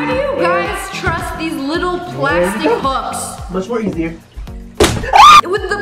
Why do you guys trust these little plastic hooks? Much more easier. With the